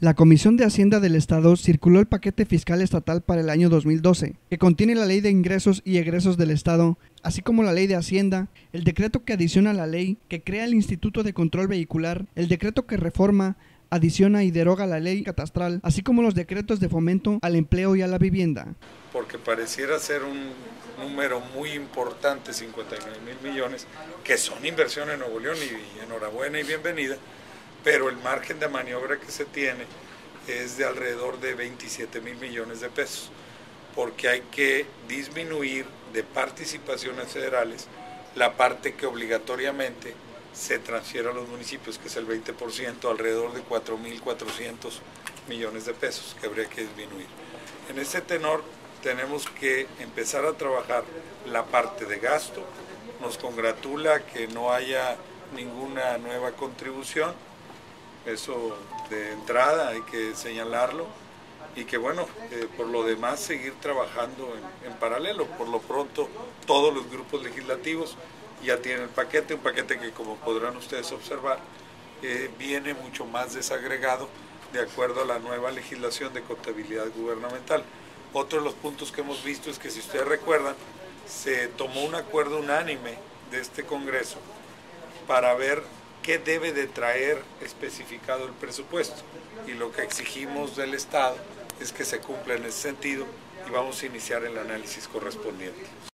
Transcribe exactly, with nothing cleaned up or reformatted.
La Comisión de Hacienda del Estado circuló el paquete fiscal estatal para el año dos mil doce, que contiene la Ley de Ingresos y Egresos del Estado, así como la Ley de Hacienda, el decreto que adiciona la ley que crea el Instituto de Control Vehicular, el decreto que reforma, adiciona y deroga la ley catastral, así como los decretos de fomento al empleo y a la vivienda. Porque pareciera ser un número muy importante, cincuenta y nueve mil millones, que son inversión en Nuevo León y enhorabuena y bienvenida, pero el margen de maniobra que se tiene es de alrededor de veintisiete mil millones de pesos, porque hay que disminuir de participaciones federales la parte que obligatoriamente se transfiere a los municipios, que es el veinte por ciento, alrededor de cuatro mil cuatrocientos millones de pesos que habría que disminuir. En ese tenor tenemos que empezar a trabajar la parte de gasto. Nos congratula que no haya ninguna nueva contribución, eso de entrada hay que señalarlo, y que bueno, eh, por lo demás seguir trabajando en, en paralelo. Por lo pronto todos los grupos legislativos ya tienen el paquete, un paquete que, como podrán ustedes observar, eh, viene mucho más desagregado de acuerdo a la nueva legislación de contabilidad gubernamental. Otro de los puntos que hemos visto es que, si ustedes recuerdan, se tomó un acuerdo unánime de este Congreso para ver qué debe de traer especificado el presupuesto, y lo que exigimos del Estado es que se cumpla en ese sentido, y vamos a iniciar el análisis correspondiente.